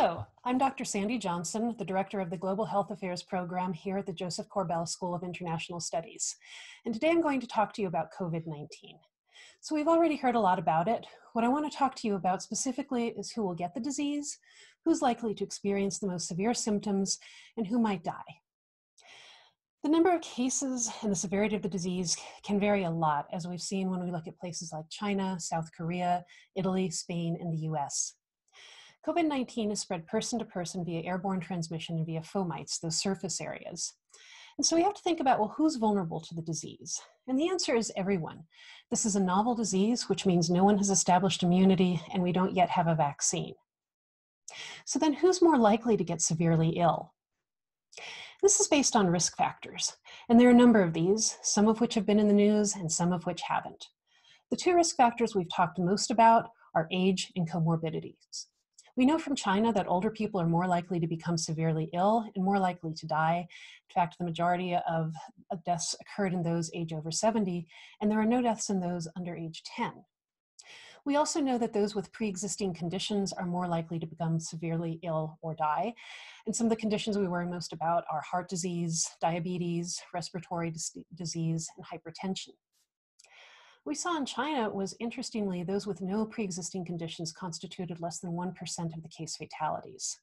Hello, I'm Dr. Sandy Johnson, the Director of the Global Health Affairs Program here at the Joseph Corbell School of International Studies. And today I'm going to talk to you about COVID-19. So we've already heard a lot about it. What I want to talk to you about specifically is who will get the disease, who's likely to experience the most severe symptoms, and who might die. The number of cases and the severity of the disease can vary a lot, as we've seen when we look at places like China, South Korea, Italy, Spain, and the US. COVID-19 is spread person to person via airborne transmission and via fomites, those surface areas. And so we have to think about, well, who's vulnerable to the disease? And the answer is everyone. This is a novel disease, which means no one has established immunity and we don't yet have a vaccine. So then who's more likely to get severely ill? This is based on risk factors, and there are a number of these, some of which have been in the news and some of which haven't. The two risk factors we've talked most about are age and comorbidities. We know from China that older people are more likely to become severely ill and more likely to die. In fact, the majority of deaths occurred in those age over 70, and there are no deaths in those under age 10. We also know that those with pre-existing conditions are more likely to become severely ill or die. And some of the conditions we worry most about are heart disease, diabetes, respiratory disease, and hypertension. What we saw in China was, interestingly, those with no pre-existing conditions constituted less than 1% of the case fatalities.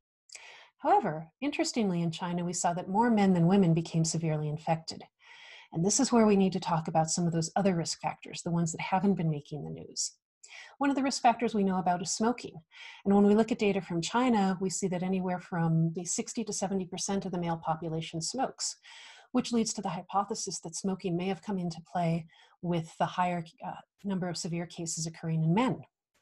However, interestingly, in China, we saw that more men than women became severely infected. And this is where we need to talk about some of those other risk factors, the ones that haven't been making the news. One of the risk factors we know about is smoking. And when we look at data from China, we see that anywhere from 60 to 70% of the male population smokes, which leads to the hypothesis that smoking may have come into play with the higher number of severe cases occurring in men.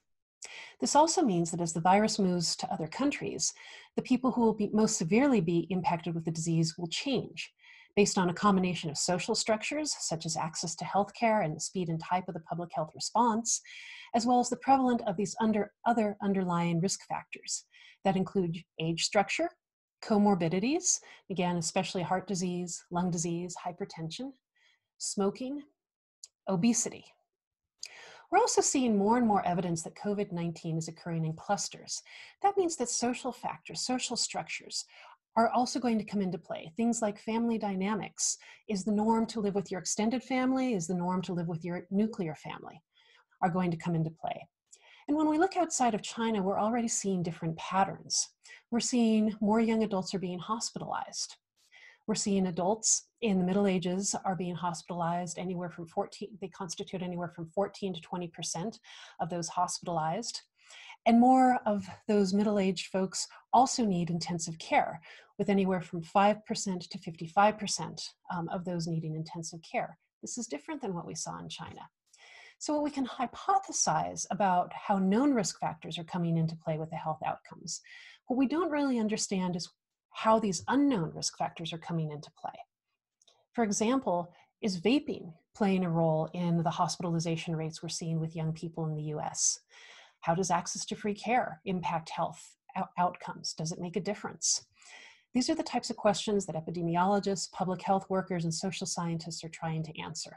This also means that as the virus moves to other countries, the people who will most severely be impacted with the disease will change based on a combination of social structures, such as access to healthcare and the speed and type of the public health response, as well as the prevalence of these other underlying risk factors that include age structure, comorbidities, again, especially heart disease, lung disease, hypertension, smoking, obesity. We're also seeing more and more evidence that COVID-19 is occurring in clusters. That means that social factors, social structures are also going to come into play. Things like family dynamics. Is the norm to live with your extended family? Is the norm to live with your nuclear family? Are going to come into play. And when we look outside of China, we're already seeing different patterns. We're seeing more young adults are being hospitalized. We're seeing adults in the Middle Ages are being hospitalized anywhere from 14, they constitute anywhere from 14 to 20% of those hospitalized. And more of those middle-aged folks also need intensive care, with anywhere from 5% to 55% of those needing intensive care. This is different than what we saw in China. So what we can hypothesize about how known risk factors are coming into play with the health outcomes. What we don't really understand is how these unknown risk factors are coming into play. For example, is vaping playing a role in the hospitalization rates we're seeing with young people in the US? How does access to free care impact health outcomes? Does it make a difference? These are the types of questions that epidemiologists, public health workers, and social scientists are trying to answer.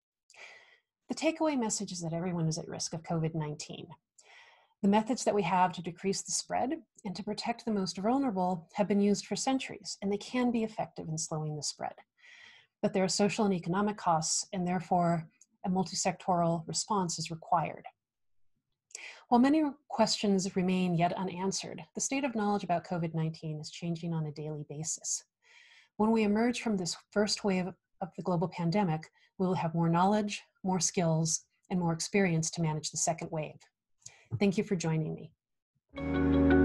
The takeaway message is that everyone is at risk of COVID-19. The methods that we have to decrease the spread and to protect the most vulnerable have been used for centuries, and they can be effective in slowing the spread. But there are social and economic costs, and therefore a multi-sectoral response is required. While many questions remain yet unanswered, the state of knowledge about COVID-19 is changing on a daily basis. When we emerge from this first wave of the global pandemic, we will have more knowledge, more skills, and more experience to manage the second wave. Thank you for joining me.